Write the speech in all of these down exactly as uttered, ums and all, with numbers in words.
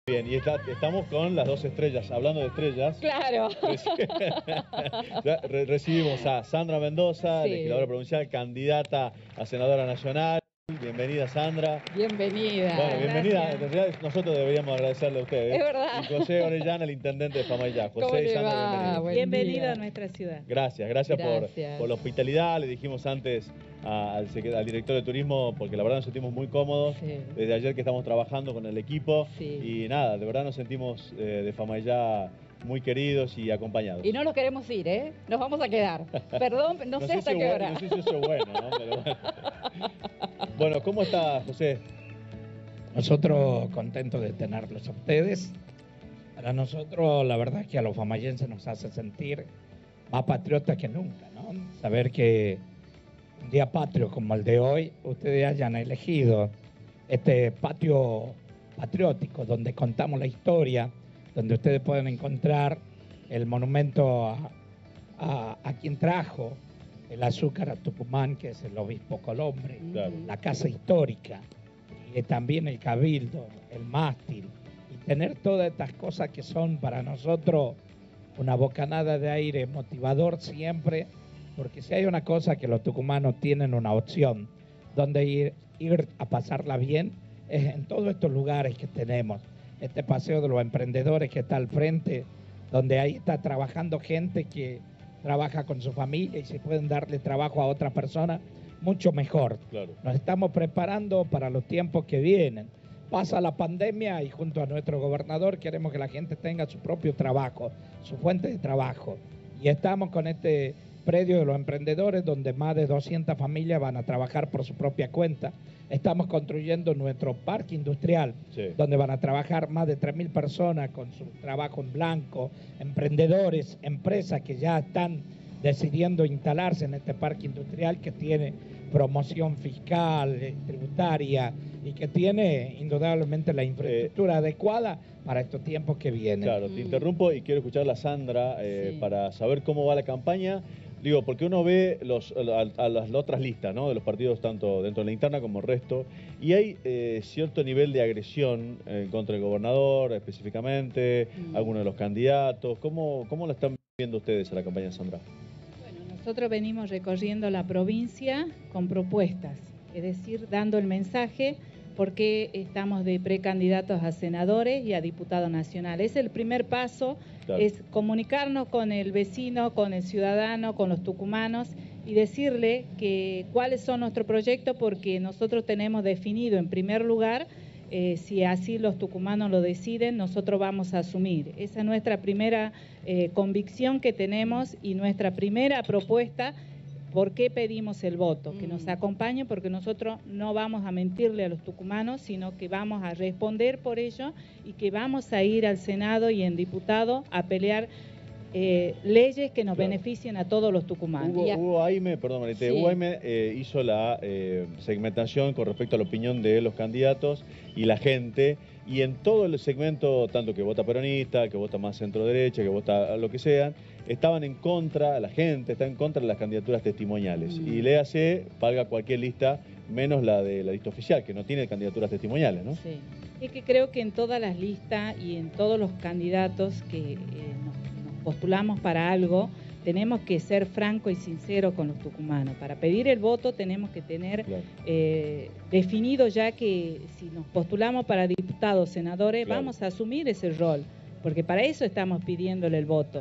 Bien, y está, estamos con las dos estrellas. Hablando de estrellas, Claro. reci- re- recibimos a Sandra Mendoza, Sí. legisladora provincial, candidata a senadora nacional. Bienvenida, Sandra. Bienvenida. Bueno, bienvenida. Gracias. En realidad nosotros deberíamos agradecerle a ustedes. Es verdad. Y José Orellana, el intendente de Famayá. ¿Cómo José y le Sandra, va? bienvenidos. Buen Bienvenido día. a nuestra ciudad. Gracias, gracias, Gracias. Por, por la hospitalidad. Le dijimos antes a- al, secre- al director de turismo, porque la verdad nos sentimos muy cómodos. Sí. Desde ayer que estamos trabajando con el equipo. Sí. Y nada, de verdad nos sentimos eh, de Famayá muy queridos y acompañados. Y no nos queremos ir, ¿eh? Nos vamos a quedar. Perdón, no, No sé hasta si qué es hora. bueno, no sé si eso es bueno, ¿no? Pero bueno. Bueno, ¿cómo está, José? Nosotros contentos de tenerlos a ustedes. Para nosotros, la verdad es que a los famayenses nos hace sentir más patriotas que nunca, ¿no? Saber que un día patrio como el de hoy, ustedes hayan elegido este patio patriótico donde contamos la historia, donde ustedes pueden encontrar el monumento a, a, a quien trajo el azúcar a Tucumán, que es el obispo Colombre, Claro. la casa histórica, y también el cabildo, el mástil, y tener todas estas cosas que son para nosotros una bocanada de aire motivador siempre, porque si hay una cosa que los tucumanos tienen una opción donde ir, ir a pasarla bien, es en todos estos lugares que tenemos. Este paseo de los emprendedores que está al frente, donde ahí está trabajando gente que trabaja con su familia y si pueden darle trabajo a otra persona, mucho mejor. Claro. Nos estamos preparando para los tiempos que vienen. Pasa la pandemia y junto a nuestro gobernador queremos que la gente tenga su propio trabajo, su fuente de trabajo. Y estamos con este predio de los emprendedores donde más de doscientas familias van a trabajar por su propia cuenta. Estamos construyendo nuestro parque industrial, Sí. donde van a trabajar más de tres mil personas con su trabajo en blanco, emprendedores, empresas que ya están decidiendo instalarse en este parque industrial que tiene promoción fiscal, eh, tributaria y que tiene indudablemente la infraestructura eh, adecuada para estos tiempos que vienen. Claro, te Mm. interrumpo y quiero escuchar a Sandra eh, Sí. para saber cómo va la campaña. Digo, porque uno ve los, a, a las otras listas, ¿no? De los partidos, tanto dentro de la interna como el resto, y hay eh, cierto nivel de agresión en contra del gobernador, específicamente, Mm. algunos de los candidatos. ¿Cómo, cómo la están viendo ustedes a la campaña, Sandra? Bueno, nosotros venimos recorriendo la provincia con propuestas, es decir, dando el mensaje porque estamos de precandidatos a senadores y a diputados nacionales. Es el primer paso, Claro. es comunicarnos con el vecino, con el ciudadano, con los tucumanos y decirle que cuáles son nuestros proyectos porque nosotros tenemos definido en primer lugar, eh, si así los tucumanos lo deciden, nosotros vamos a asumir. Esa es nuestra primera eh, convicción que tenemos y nuestra primera propuesta. ¿Por qué pedimos el voto? Que nos acompañen porque nosotros no vamos a mentirle a los tucumanos, sino que vamos a responder por ello y que vamos a ir al Senado y en diputado a pelear eh, leyes que nos Claro. beneficien a todos los tucumanos. Hugo, Y a- Hugo Aime, perdón, Marité, Sí. Hugo Aime eh, hizo la eh, segmentación con respecto a la opinión de los candidatos y la gente, y en todo el segmento, tanto que vota peronista, que vota más centro-derecha, que vota lo que sea, estaban en contra, la gente está en contra de las candidaturas testimoniales. Mm. Y léase, valga cualquier lista, menos la de la lista oficial, que no tiene candidaturas testimoniales, ¿no? Sí. Es que creo que en todas las listas y en todos los candidatos que eh, nos, nos postulamos para algo, tenemos que ser franco y sincero con los tucumanos. Para pedir el voto tenemos que tener Claro. eh, definido ya que si nos postulamos para diputados, senadores, Claro. vamos a asumir ese rol, porque para eso estamos pidiéndole el voto.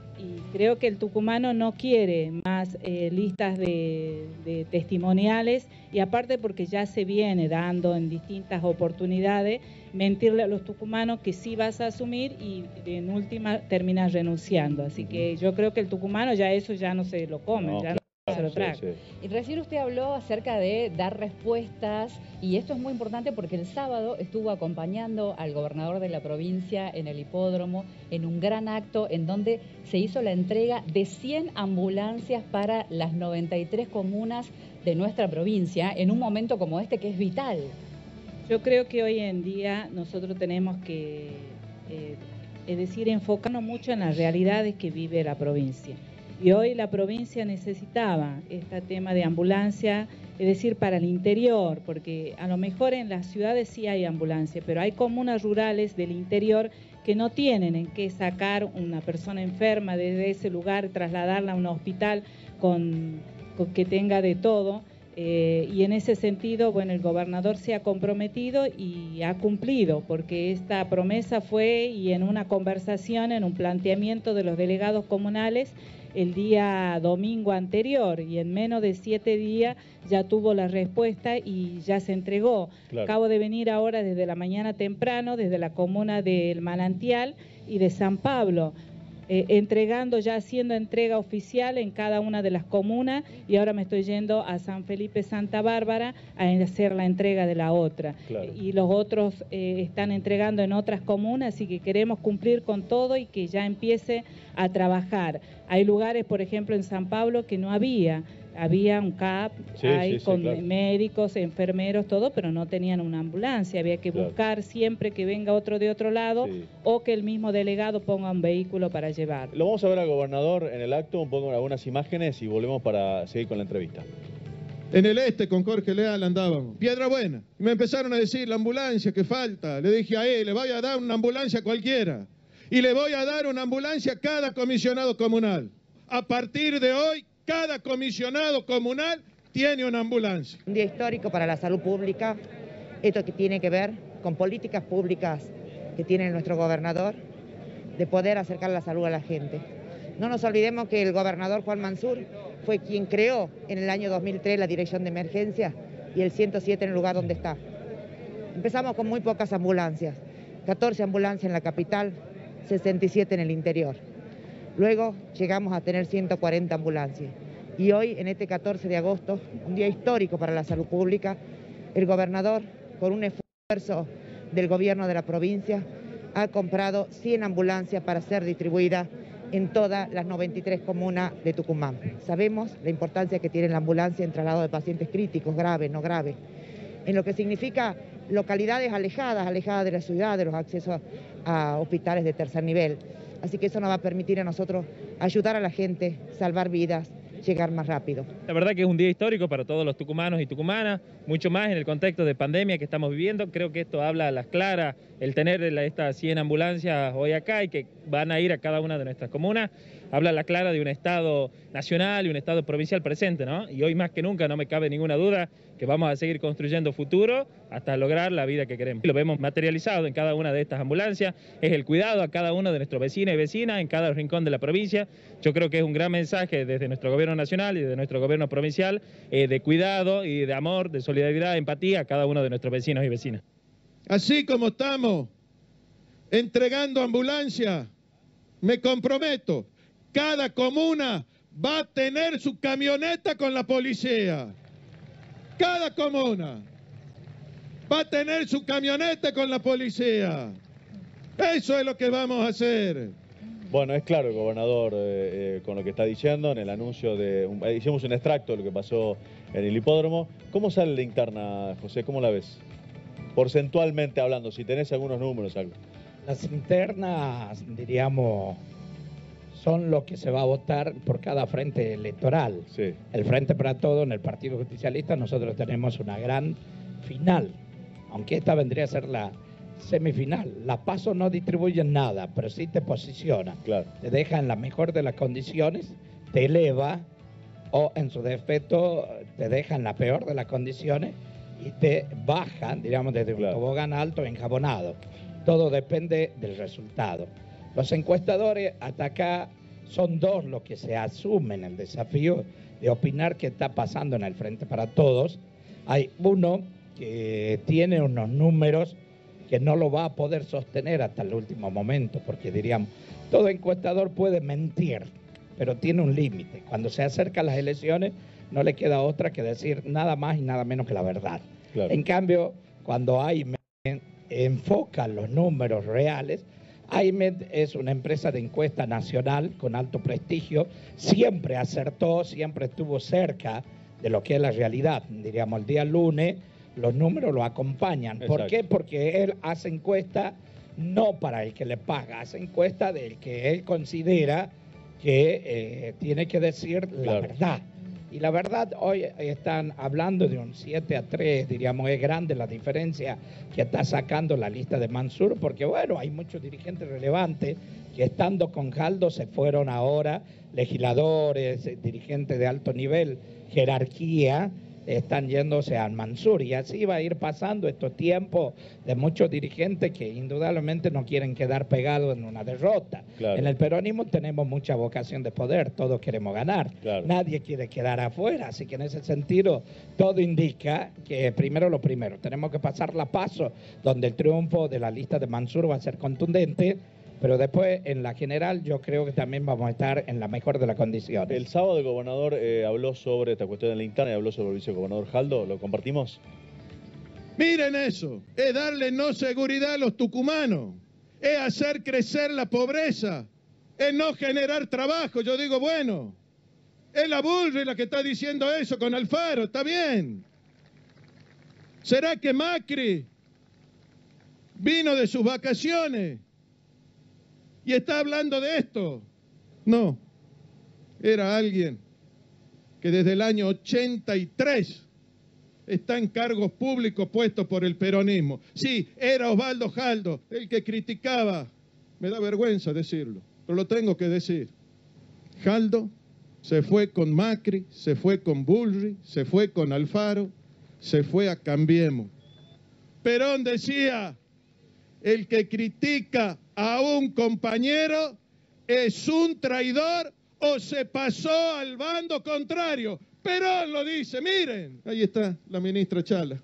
Y creo que el tucumano no quiere más eh, listas de, de testimoniales y aparte porque ya se viene dando en distintas oportunidades mentirle a los tucumanos que sí vas a asumir y en última terminas renunciando. Así que yo creo que el tucumano ya eso ya no se lo come, No, ya claro, no se lo sí, traga. sí. Y recién usted habló acerca de dar respuestas y esto es muy importante porque el sábado estuvo acompañando al gobernador de la provincia en el hipódromo en un gran acto en donde se hizo la entrega de cien ambulancias para las noventa y tres comunas de nuestra provincia en un momento como este que es vital. Yo creo que hoy en día nosotros tenemos que, eh, es decir, enfocarnos mucho en las realidades que vive la provincia. Y hoy la provincia necesitaba este tema de ambulancia, es decir, para el interior, porque a lo mejor en las ciudades sí hay ambulancia, pero hay comunas rurales del interior que no tienen en qué sacar una persona enferma desde ese lugar, trasladarla a un hospital con, con que tenga de todo. Eh, y en ese sentido, bueno, el gobernador se ha comprometido y ha cumplido, porque esta promesa fue y en una conversación, en un planteamiento de los delegados comunales el día domingo anterior, y en menos de siete días ya tuvo la respuesta y ya se entregó. Claro. Acabo de venir ahora desde la mañana temprano, desde la comuna del Manantial y de San Pablo, eh, entregando, ya haciendo entrega oficial en cada una de las comunas, y ahora me estoy yendo a San Felipe Santa Bárbara a hacer la entrega de la otra. Claro. Y los otros eh, están entregando en otras comunas, así que queremos cumplir con todo y que ya empiece a trabajar. Hay lugares, por ejemplo, en San Pablo que no había, había un C A P, sí, hay sí, con sí, claro. médicos, enfermeros, todo, pero no tenían una ambulancia, había que claro. buscar siempre que venga otro de otro lado, sí. o que el mismo delegado ponga un vehículo para llevar. Lo vamos a ver al gobernador en el acto, un poco algunas imágenes y volvemos para seguir con la entrevista. En el este con Jorge Leal andábamos, Piedra Buena, y me empezaron a decir la ambulancia que falta, le dije a él, le voy a dar una ambulancia a cualquiera. Y le voy a dar una ambulancia a cada comisionado comunal. A partir de hoy, cada comisionado comunal tiene una ambulancia. Un día histórico para la salud pública, esto que tiene que ver con políticas públicas que tiene nuestro gobernador, de poder acercar la salud a la gente. No nos olvidemos que el gobernador Juan Mansur fue quien creó en el año dos mil tres la Dirección de Emergencia y el ciento siete en el lugar donde está. Empezamos con muy pocas ambulancias, catorce ambulancias en la capital, sesenta y siete en el interior. Luego llegamos a tener ciento cuarenta ambulancias. Y hoy, en este catorce de agosto, un día histórico para la salud pública, el gobernador, con un esfuerzo del gobierno de la provincia, ha comprado cien ambulancias para ser distribuidas en todas las noventa y tres comunas de Tucumán. Sabemos la importancia que tiene la ambulancia en traslado de pacientes críticos, graves, no graves, en lo que significa localidades alejadas, alejadas de la ciudad, de los accesos a hospitales de tercer nivel. Así que eso nos va a permitir a nosotros ayudar a la gente, salvar vidas, llegar más rápido. La verdad que es un día histórico para todos los tucumanos y tucumanas, mucho más en el contexto de pandemia que estamos viviendo. Creo que esto habla a las claras, el tener estas cien ambulancias hoy acá y que van a ir a cada una de nuestras comunas, habla a la clara de un Estado nacional y un Estado provincial presente, ¿no? Y hoy más que nunca no me cabe ninguna duda que vamos a seguir construyendo futuro hasta lograr la vida que queremos. Lo vemos materializado en cada una de estas ambulancias, es el cuidado a cada uno de nuestros vecinos y vecinas en cada rincón de la provincia. Yo creo que es un gran mensaje desde nuestro gobierno nacional y de nuestro gobierno provincial eh, de cuidado y de amor, de solidaridad, de empatía a cada uno de nuestros vecinos y vecinas. Así como estamos entregando ambulancias, me comprometo, cada comuna va a tener su camioneta con la policía. Cada comuna va a tener su camioneta con la policía. Eso es lo que vamos a hacer. Bueno, es claro el gobernador eh, eh, con lo que está diciendo en el anuncio de... Un, hicimos un extracto de lo que pasó en el hipódromo. ¿Cómo sale la interna, José? ¿Cómo la ves? Porcentualmente hablando, si tenés algunos números, algo. Las internas, diríamos, son lo que se va a votar por cada frente electoral. Sí. El Frente para Todos, en el Partido Justicialista, nosotros tenemos una gran final, aunque esta vendría a ser la semifinal. Las PASO no distribuyen nada, pero sí te posiciona. Claro. Te deja en la mejor de las condiciones, te eleva, o en su defecto te deja en la peor de las condiciones y te baja, digamos, desde un claro. tobogán alto enjabonado. Todo depende del resultado. Los encuestadores hasta acá son dos los que se asumen el desafío de opinar qué está pasando en el Frente para Todos. Hay uno que tiene unos números que no lo va a poder sostener hasta el último momento, porque diríamos, todo encuestador puede mentir, pero tiene un límite. Cuando se acercan las elecciones no le queda otra que decir nada más y nada menos que la verdad. Claro. En cambio, cuando A I M E D enfoca los números reales, A I M E D es una empresa de encuesta nacional con alto prestigio, siempre acertó, siempre estuvo cerca de lo que es la realidad. Diríamos, el día lunes los números lo acompañan. Exacto. ¿Por qué? Porque él hace encuesta no para el que le paga, hace encuesta del que él considera que eh, tiene que decir la Claro. verdad. Y la verdad, hoy están hablando de un siete a tres, diríamos, es grande la diferencia que está sacando la lista de Mansur, porque bueno, hay muchos dirigentes relevantes que estando con Jaldo se fueron ahora, legisladores, eh, dirigentes de alto nivel, jerarquía, están yéndose al Mansur, y así va a ir pasando estos tiempos de muchos dirigentes que indudablemente no quieren quedar pegados en una derrota. Claro. En el peronismo tenemos mucha vocación de poder, todos queremos ganar, Claro. nadie quiere quedar afuera, así que en ese sentido todo indica que primero lo primero, tenemos que pasar la paso, donde el triunfo de la lista de Mansur va a ser contundente, pero después en la general yo creo que también vamos a estar en la mejor de las condiciones. El sábado el gobernador eh, habló sobre esta cuestión de la interna y habló sobre el vicegobernador Jaldo. ¿Lo compartimos? Miren eso, es darle no seguridad a los tucumanos, es hacer crecer la pobreza, es no generar trabajo. Yo digo, bueno, es la Bullrich la que está diciendo eso con Alfaro, está bien. ¿Será que Macri vino de sus vacaciones y está hablando de esto? No, era alguien que desde el año ochenta y tres está en cargos públicos puestos por el peronismo. Sí, era Osvaldo Jaldo, el que criticaba, me da vergüenza decirlo, pero lo tengo que decir. Jaldo se fue con Macri, se fue con Bullrich, se fue con Alfaro, se fue a Cambiemos. Perón decía, el que critica a un compañero es un traidor o se pasó al bando contrario. Perón lo dice, miren, ahí está la ministra Chala.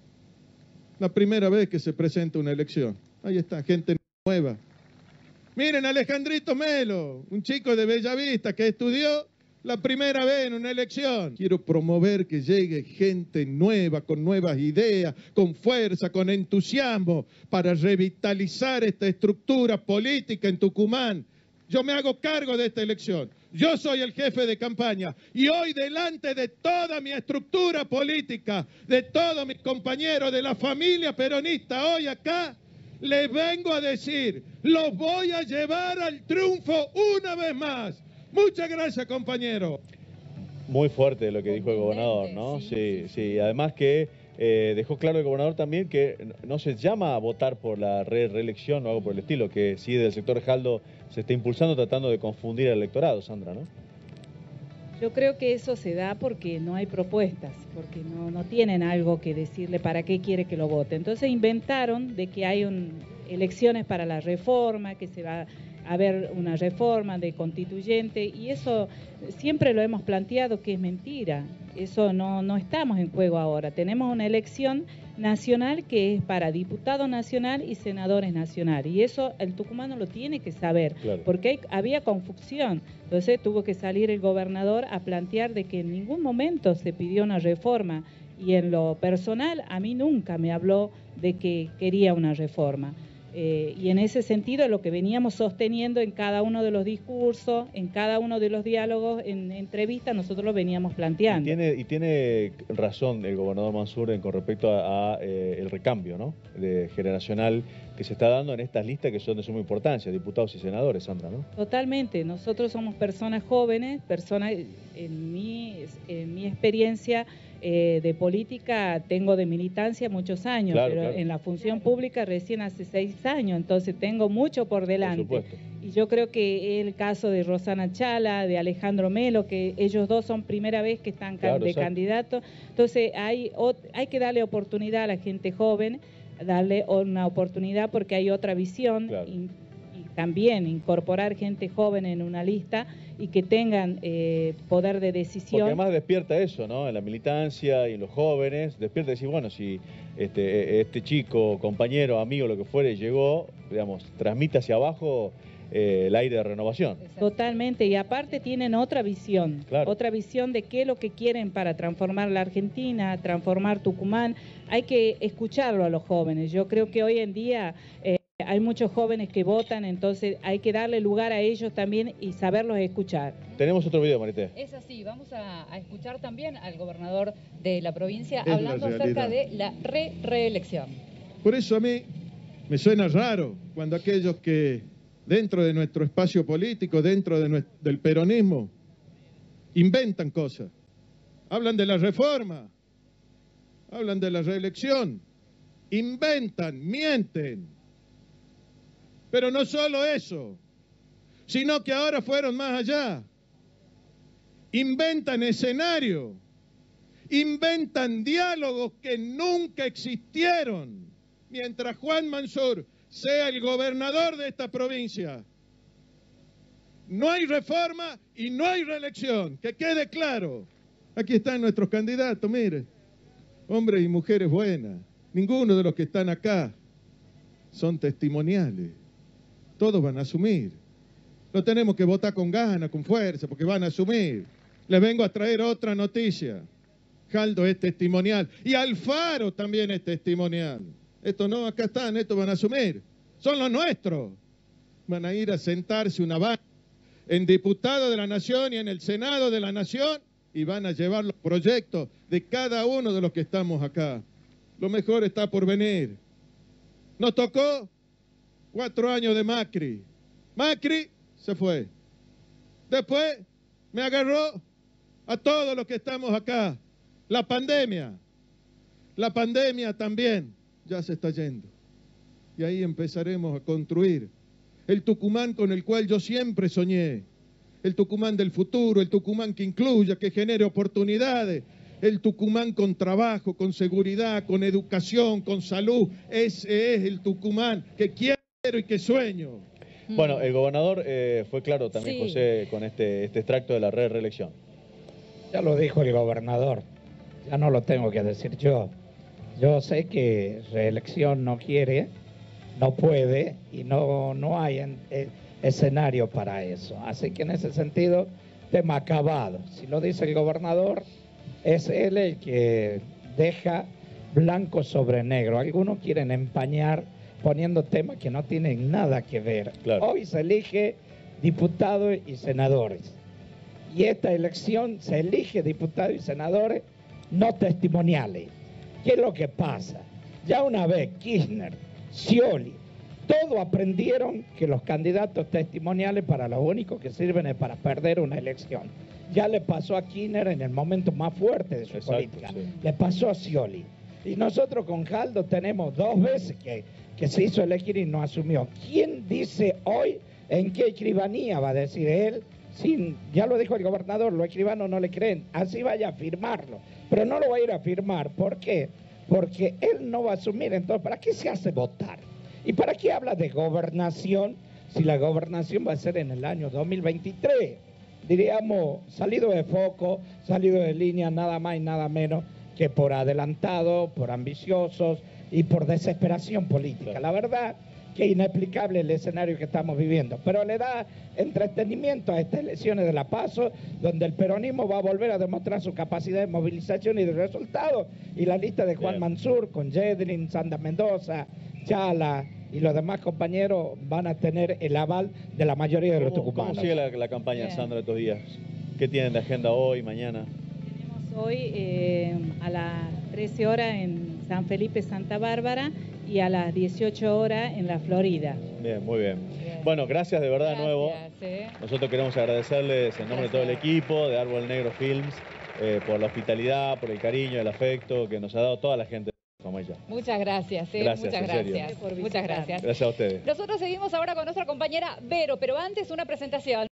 La primera vez que se presenta una elección. Ahí está, gente nueva. Miren, Alejandrito Melo, un chico de Bellavista que estudió la primera vez en una elección. Quiero promover que llegue gente nueva, con nuevas ideas, con fuerza, con entusiasmo, para revitalizar esta estructura política en Tucumán. Yo me hago cargo de esta elección. Yo soy el jefe de campaña y hoy delante de toda mi estructura política, de todos mis compañeros de la familia peronista, hoy acá, les vengo a decir, los voy a llevar al triunfo una vez más. Muchas gracias, compañero. Muy fuerte lo que dijo el gobernador, ¿no? Sí, sí. Además que eh, dejó claro el gobernador también que no se llama a votar por la re reelección o algo por el estilo, que sí del sector Jaldo se está impulsando tratando de confundir al electorado, Sandra, ¿no? Yo creo que eso se da porque no hay propuestas, porque no, no tienen algo que decirle para qué quiere que lo vote. Entonces inventaron de que hay un, elecciones para la reforma, que se va a haber una reforma de constituyente, y eso siempre lo hemos planteado que es mentira. Eso no, no estamos en juego ahora. Tenemos una elección nacional que es para diputado nacional y senadores nacionales, y eso el tucumano lo tiene que saber, Claro. porque hay, había confusión. Entonces tuvo que salir el gobernador a plantear de que en ningún momento se pidió una reforma, y en lo personal a mí nunca me habló de que quería una reforma. Eh, y en ese sentido lo que veníamos sosteniendo en cada uno de los discursos, en cada uno de los diálogos, en entrevistas, nosotros lo veníamos Y planteando. tiene, y tiene razón el gobernador Mansur en, con respecto a, a eh, el recambio, ¿no? De generacional que se está dando en estas listas que son de suma importancia, diputados y senadores, Sandra, ¿no? Totalmente, nosotros somos personas jóvenes, personas, en mi, en mi experiencia eh, de política tengo de militancia muchos años, Claro, pero claro. en la función pública recién hace seis años, entonces tengo mucho por delante. Por supuesto. Y yo creo que el caso de Rosana Chala, de Alejandro Melo, que ellos dos son primera vez que están Claro, de exacto. candidatos, entonces hay, ot- hay que darle oportunidad a la gente joven, darle una oportunidad porque hay otra visión, Claro. y, y también incorporar gente joven en una lista y que tengan eh, poder de Porque decisión. además despierta eso, ¿no? En la militancia y en los jóvenes, despierta decir, bueno, si este, este chico, compañero, amigo, lo que fuere, llegó, digamos, transmite hacia abajo eh, el aire de renovación. Totalmente, y aparte tienen otra visión, Claro. otra visión de qué es lo que quieren para transformar la Argentina, transformar Tucumán. Hay que escucharlo a los jóvenes. Yo creo que hoy en día eh, hay muchos jóvenes que votan, entonces hay que darle lugar a ellos también y saberlos escuchar. Tenemos otro video, Marité. Es así, vamos a, a escuchar también al gobernador de la provincia Es la hablando acerca realidad. de la re-reelección. Por eso a mí me suena raro cuando aquellos que dentro de nuestro espacio político, dentro de nuestro, del peronismo, inventan cosas. Hablan de la reforma, hablan de la reelección, inventan, mienten. Pero no solo eso, sino que ahora fueron más allá. Inventan escenarios, inventan diálogos que nunca existieron. Mientras Juan Mansur sea el gobernador de esta provincia, no hay reforma y no hay reelección, que quede claro. Aquí están nuestros candidatos, mire, hombres y mujeres buenas. Ninguno de los que están acá son testimoniales. Todos van a asumir. No tenemos que votar con ganas, con fuerza, porque van a asumir. Les vengo a traer otra noticia. Jaldo es testimonial y Alfaro también es testimonial. Estos no, acá están, estos van a asumir. Son los nuestros. Van a ir a sentarse una banda en diputado de la Nación y en el Senado de la Nación y van a llevar los proyectos de cada uno de los que estamos acá. Lo mejor está por venir. Nos tocó cuatro años de Macri. Macri se fue. Después me agarró a todos los que estamos acá. La pandemia. La pandemia también ya se está yendo. Y ahí empezaremos a construir el Tucumán con el cual yo siempre soñé. El Tucumán del futuro, el Tucumán que incluya, que genere oportunidades. El Tucumán con trabajo, con seguridad, con educación, con salud. Ese es el Tucumán que quiero y que sueño. Bueno, el gobernador eh, fue claro también, Sí. José, con este, este extracto de la re reelección. Ya lo dijo el gobernador, ya no lo tengo que decir yo. Yo sé que reelección no quiere, no puede y no, no hay en, eh, escenario para eso. Así que en ese sentido, tema acabado. Si lo dice el gobernador, es él el que deja blanco sobre negro. Algunos quieren empañar poniendo temas que no tienen nada que ver. Claro. Hoy se elige diputados y senadores. Y esta elección se elige diputados y senadores no testimoniales. ¿Qué es lo que pasa? Ya una vez Kirchner, Scioli, todos aprendieron que los candidatos testimoniales para lo único que sirven es para perder una elección. Ya le pasó a Kirchner en el momento más fuerte de su Exacto, política. sí. Le pasó a Scioli. Y nosotros con Jaldo tenemos dos veces que, que se hizo elegir y no asumió. ¿Quién dice hoy en qué escribanía va a decir él? Sin, ya lo dijo el gobernador, los escribanos no le creen, así vaya a firmarlo, pero no lo va a ir a firmar. ¿Por qué? Porque él no va a asumir. Entonces, ¿para qué se hace votar? ¿Y para qué habla de gobernación si la gobernación va a ser en el año dos mil veintitrés? Diríamos, salido de foco, salido de línea, nada más y nada menos que por adelantado, por ambiciosos y por desesperación política. La verdad que es inexplicable el escenario que estamos viviendo, pero le da entretenimiento a estas elecciones de La Paso, donde el peronismo va a volver a demostrar su capacidad de movilización y de resultados, y la lista de Juan Bien. Mansur, con Yedlin, Sanda Mendoza, Chala y los demás compañeros van a tener el aval de la mayoría de los ¿Cómo, tucumanos. ¿Cómo sigue la, la campaña, Bien. Sandra, estos días? ¿Qué tienen de agenda hoy, mañana? Tenemos hoy eh, a las trece horas en San Felipe, Santa Bárbara, y a las dieciocho horas en la Florida. Bien, muy bien. Bien. Bueno, gracias de verdad de nuevo. Gracias, eh. Nosotros queremos agradecerles en nombre de todo el Gracias. equipo de Árbol Negro Films eh, por la hospitalidad, por el cariño, el afecto que nos ha dado toda la gente como ella. Muchas gracias, eh. Gracias, muchas en serio. gracias. Por Muchas visitar. gracias. Gracias a ustedes. Nosotros seguimos ahora con nuestra compañera Vero, pero antes una presentación.